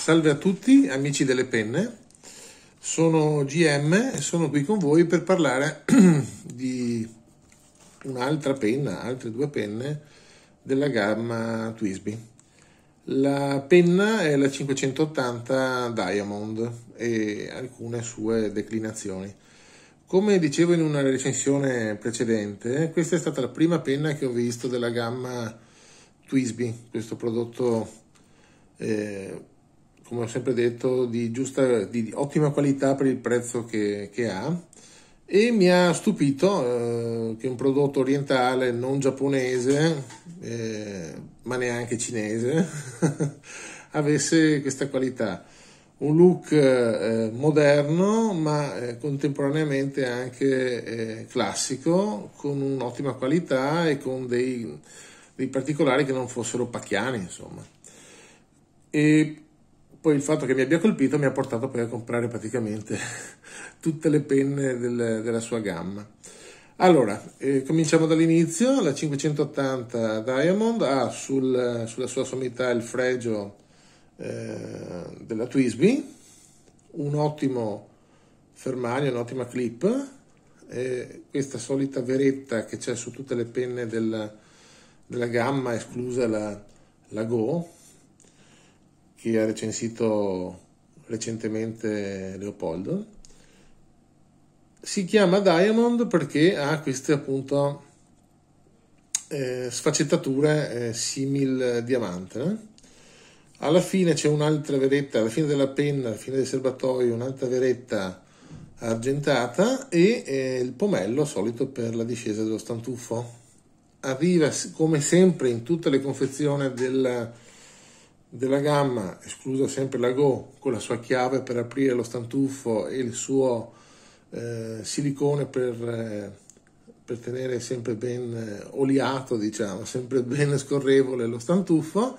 Salve a tutti amici delle penne, sono GM e sono qui con voi per parlare di un'altra penna, altre due penne della gamma TWSBI. La penna è la 580 Diamond e alcune sue declinazioni. Come dicevo in una recensione precedente, questa è stata la prima penna che ho visto della gamma TWSBI, questo prodotto come ho sempre detto di ottima qualità per il prezzo che ha, e mi ha stupito che un prodotto orientale non giapponese ma neanche cinese avesse questa qualità, un look moderno ma contemporaneamente anche classico, con un'ottima qualità e con dei particolari che non fossero pacchiani, insomma. E poi il fatto che mi abbia colpito mi ha portato poi a comprare praticamente tutte le penne della sua gamma. Allora, cominciamo dall'inizio. La 580 Diamond ha sulla sua sommità il fregio della TWSBI, un ottimo fermaglio, un'ottima clip, questa solita veretta che c'è su tutte le penne della gamma, esclusa la Go, che ha recensito recentemente Leopoldo. Si chiama Diamond perché ha queste appunto sfaccettature simil diamante. Alla fine c'è un'altra veretta, alla fine della penna, alla fine del serbatoio, un'altra veretta argentata e il pomello solito per la discesa dello stantuffo. Arriva come sempre in tutte le confezioni della gamma, esclusa sempre la Go, con la sua chiave per aprire lo stantuffo e il suo silicone per tenere sempre ben oliato, diciamo, sempre ben scorrevole lo stantuffo,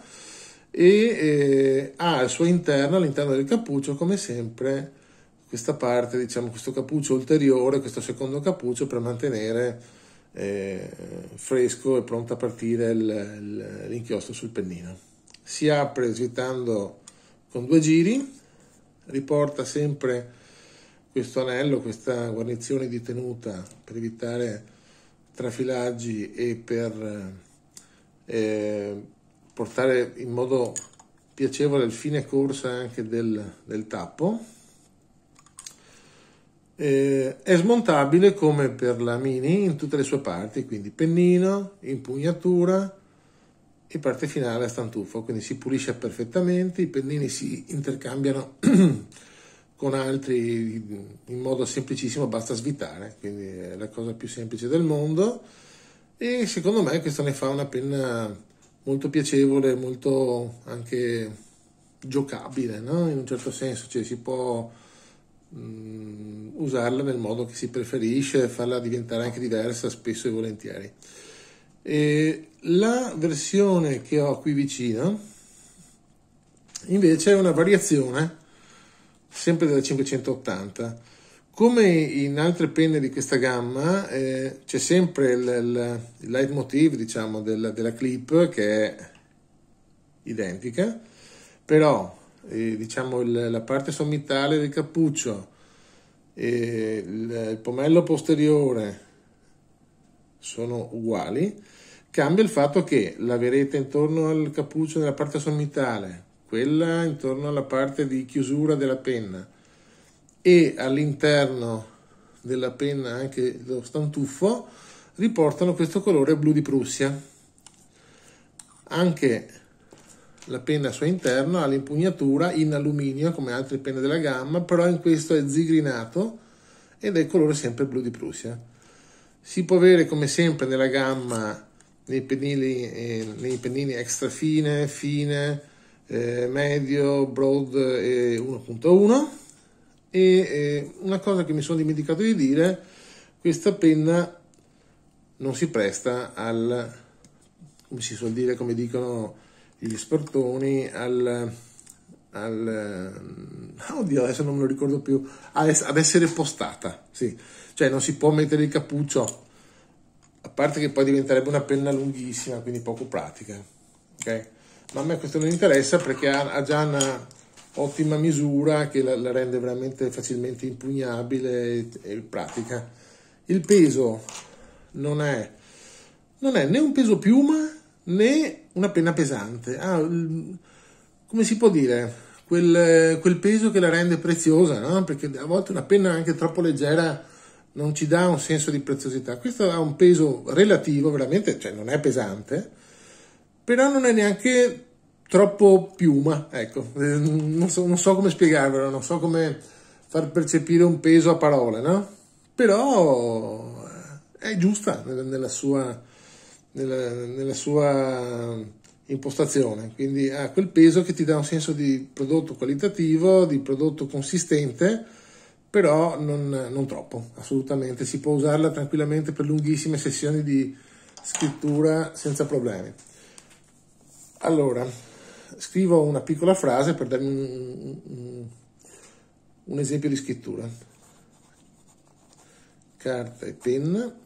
e ha al suo interno, all'interno del cappuccio, come sempre, questa parte, diciamo, questo cappuccio ulteriore, questo secondo cappuccio per mantenere fresco e pronto a partire l'inchiostro sul pennino. Si apre svitando con 2 giri, riporta sempre questo anello, questa guarnizione di tenuta per evitare trafilaggi e per portare in modo piacevole il fine corsa anche del tappo. È smontabile come per la Mini in tutte le sue parti, quindi pennino, impugnatura e parte finale a stantuffo, quindi si pulisce perfettamente, i pennini si intercambiano con altri in modo semplicissimo, basta svitare, quindi è la cosa più semplice del mondo, e secondo me questo ne fa una penna molto piacevole, molto anche giocabile, no? In un certo senso, cioè si può usarla nel modo che si preferisce, farla diventare anche diversa spesso e volentieri. E la versione che ho qui vicino invece è una variazione sempre della 580. Come in altre penne di questa gamma c'è sempre il leitmotiv, diciamo, della clip, che è identica, però diciamo la parte sommitale del cappuccio e il pomello posteriore sono uguali. Cambia il fatto che la veretta intorno al cappuccio nella parte sommitale, quella intorno alla parte di chiusura della penna e all'interno della penna anche lo stantuffo riportano questo colore blu di Prussia. Anche la penna al suo interno ha l'impugnatura in alluminio come altre penne della gamma, però in questo è zigrinato ed è il colore sempre blu di Prussia. Si può avere come sempre nella gamma nei pennini extra fine, medio, broad e 1.1. E una cosa che mi sono dimenticato di dire: questa penna non si presta come si suol dire, come dicono gli espertoni, oddio, adesso non me lo ricordo più, ad essere postata, sì, cioè non si può mettere il cappuccio, a parte che poi diventerebbe una penna lunghissima, quindi poco pratica, ok? Ma a me questo non interessa perché ha già ottima misura che la rende veramente facilmente impugnabile e pratica. Il peso non è né un peso piuma né una penna pesante, come si può dire, quel peso che la rende preziosa, no? Perché a volte una penna anche troppo leggera non ci dà un senso di preziosità. Questo ha un peso relativo, veramente, cioè non è pesante, però non è neanche troppo piuma, ecco, non so come spiegarvelo, non so come far percepire un peso a parole, no? Però è giusta nella sua impostazione, quindi ha quel peso che ti dà un senso di prodotto qualitativo, di prodotto consistente, però non troppo, assolutamente. Si può usarla tranquillamente per lunghissime sessioni di scrittura senza problemi. Allora, scrivo una piccola frase per darmi un esempio di scrittura. Carta e penna.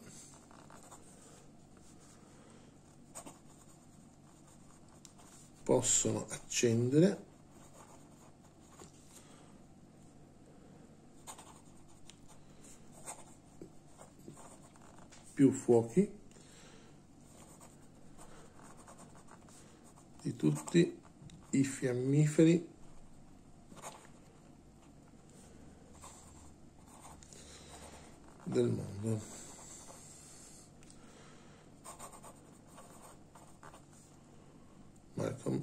Possono accendere più fuochi di tutti i fiammiferi del mondo. Malcolm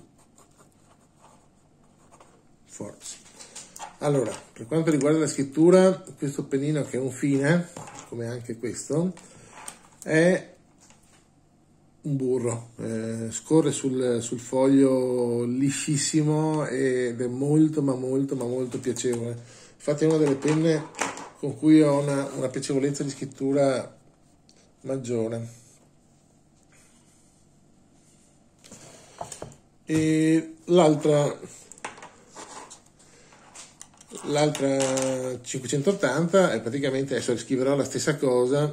Forbes. Allora, per quanto riguarda la scrittura, questo pennino, che è un fine, come anche questo, è un burro, scorre sul foglio liscissimo ed è molto ma molto piacevole. Infatti è una delle penne con cui ho una piacevolezza di scrittura maggiore. E l'altra 580 è praticamente, adesso scriverò la stessa cosa,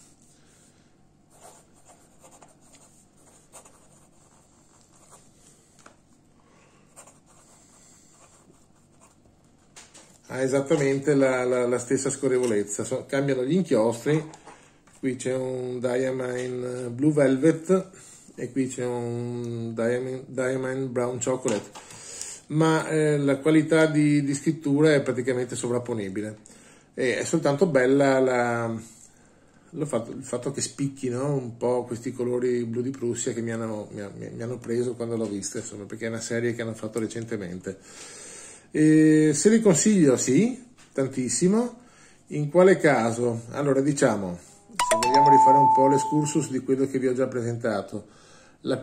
ha esattamente la stessa scorrevolezza, cambiano gli inchiostri, qui c'è un Diamine Blue Velvet e qui c'è un Diamine Brown Chocolate, ma la qualità di scrittura è praticamente sovrapponibile. E è soltanto bella il fatto che spicchino un po' questi colori blu di Prussia che mi hanno preso quando l'ho vista, insomma, perché è una serie che hanno fatto recentemente. Se li consiglio, sì, tantissimo. In quale caso? Allora, diciamo, se vogliamo rifare un po' l'escursus di quello che vi ho già presentato, la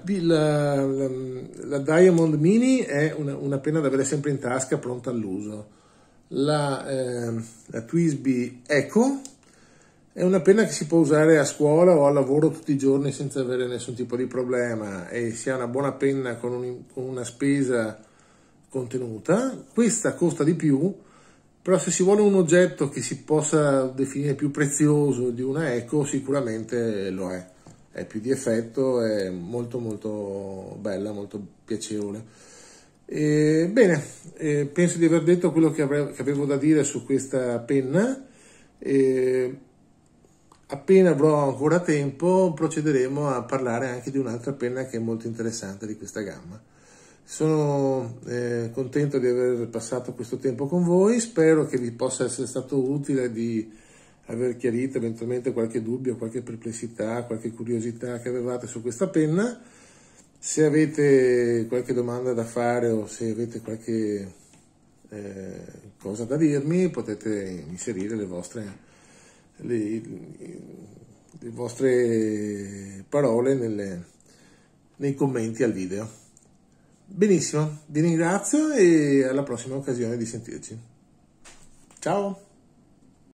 Diamond Mini è una penna da avere sempre in tasca, pronta all'uso. La TWSBI Eco è una penna che si può usare a scuola o al lavoro tutti i giorni senza avere nessun tipo di problema, e si ha una buona penna con una spesa contenuta. Questa costa di più, però se si vuole un oggetto che si possa definire più prezioso di una Eco, sicuramente lo è più di effetto, è molto bella, molto piacevole. Bene, penso di aver detto quello che avevo da dire su questa penna. Appena avrò ancora tempo procederemo a parlare anche di un'altra penna che è molto interessante di questa gamma. Sono contento di aver passato questo tempo con voi, spero che vi possa essere stato utile, di aver chiarito eventualmente qualche dubbio, qualche perplessità, qualche curiosità che avevate su questa penna. Se avete qualche domanda da fare o se avete qualche cosa da dirmi, potete inserire le vostre parole nei commenti al video. Benissimo, vi ringrazio e alla prossima occasione di sentirci. Ciao!